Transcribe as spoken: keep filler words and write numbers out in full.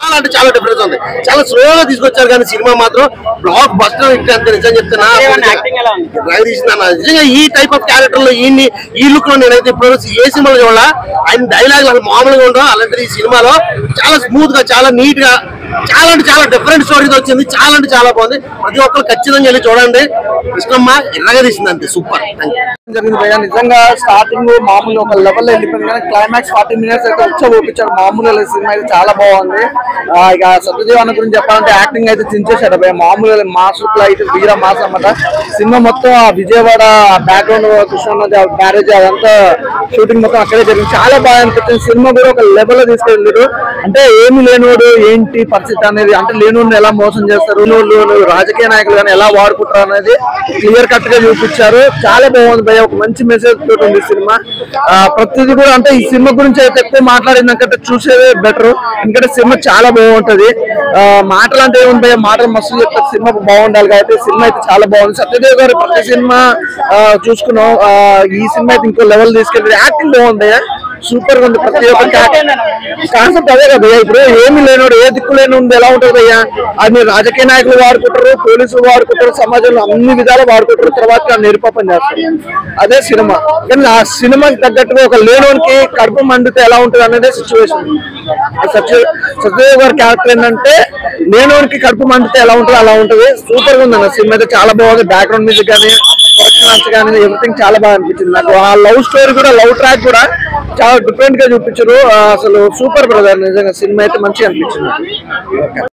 చాలా అంటే చాలా డిఫరెన్స్ ఉంది. చాలా స్లోగా తీసుకొచ్చారు కానీ సినిమా మాత్రం బ్లాక్ బస్టర్ హిట్ అంతే. నిజం చెప్తున్నా నిజంగా ఈ టైప్ ఆఫ్ క్యారెక్టర్ లో ఈ ఈ లుక్ లో నేనైతే ఇప్పుడు ఏ సినిమాలో చూడాల. ఆయన డైలాగ్ అసలు మామూలుగా ఉండవు. అలాంటిది ఈ సినిమాలో చాలా స్మూత్ గా చాలా నీట్ గా చాలా అంటే చాలా డిఫరెంట్ స్టోరీతో వచ్చింది. చాలా అంటే చాలా బాగుంది. ప్రతి ఒక్కరు ఖచ్చితంగా వెళ్ళి చూడండి. కృష్ణమ్మ ఎర్రగా తీసింది అంతే. సూపర్ జరిగింది భయ్యా. నిజంగా స్టార్టింగ్ మామూలు ఒక లెవెల్ వెళ్ళిపోయింది కానీ క్లైమాక్స్ ఫార్టీ మినిట్స్ అయితే వచ్చి చూపించాడు. మామూలు సినిమా అయితే చాలా బాగుంది. ఇక సత్యదేవ్ అన్న గురించి చెప్పాలంటే యాక్టింగ్ అయితే చించేశాడు భయ్య. మామూలు మాస్ లో అయితే వీర మాస్ అన్నమాట. సినిమా మొత్తం ఆ విజయవాడ బ్యాక్గ్రౌండ్ కృష్ణ మ్యారేజ్ అదంతా షూటింగ్ మొత్తం అక్కడే జరిగింది. చాలా బాగా అనిపించింది. సినిమా కూడా ఒక లెవెల్ లో తీసుకెళ్ళారు. అంటే ఏమి లేనివాడు ఏంటి పరిస్థితి అనేది, అంటే లేనివాడిని ఎలా మోసం చేస్తారు, రాజకీయ నాయకులు కానీ ఎలా వాడుకుంటారు అనేది క్లియర్ కట్ గా చూపించారు. చాలా బాగుంది భయ్య. ఒక మంచి మెసేజ్ తోటి ఉంది సినిమా. ప్రతిదీ కూడా అంటే ఈ సినిమా గురించి అయితే ఎక్కువ మాట్లాడిందంటే చూసేదే బెటర్. ఎందుకంటే సినిమా చాలా బాగుంటది. మాటలు అంటే ఏముంది భయ్య, మాటలు మస్తు చెప్తారు. సినిమా బాగుండాలి కాబట్టి సినిమా అయితే చాలా బాగుంది. సత్యదేవ్ గారు ప్రతి సినిమా చూసుకున్నాం. ఈ సినిమా అయితే ఇంకో లెవెల్ తీసుకెళ్ళి యాక్టింగ్ బాగుంది. సూపర్ గా ఉంది. ప్రతి ఒక్క కాన్సెప్ట్ అదే కదా భయ్య. ఇప్పుడు ఏమి లేనివాడు ఏ దిక్కు లేని ఉంది ఎలా ఉంటుంది భయ్య. అది రాజకీయ నాయకులు వాడుకుంటారు, పోలీసులు వాడుకుంటారు, సమాజంలో అన్ని విధాలు వాడుకుంటారు. తర్వాత నిరుపాపం చేస్తారు. అదే సినిమా. కానీ ఆ సినిమాకి తగ్గట్టుగా ఒక లేనోనికి కడుపు మండితే ఎలా ఉంటుంది అనేది సిచ్యువేషన్. సత్య సత్యదేవ్ గారి క్యారెక్టర్ ఏంటంటే లేనోనికి కడుపు మండితే ఎలా ఉంటుంది అలా ఉంటుంది. సూపర్ గా ఉంది అన్న సినిమా అయితే. చాలా బాగుంది. బ్యాక్గ్రౌండ్ మ్యూజిక్ కానీ కానీ ఎవ్రీథింగ్ చాలా బాగా అనిపించింది నాకు. ఆ లవ్ స్టోరీ కూడా లవ్ ట్రాక్ కూడా చాలా డిఫరెంట్ గా చూపించారు. అసలు సూపర్ బ్రదర్. నిజంగా సినిమా అయితే మంచిగా అనిపించింది.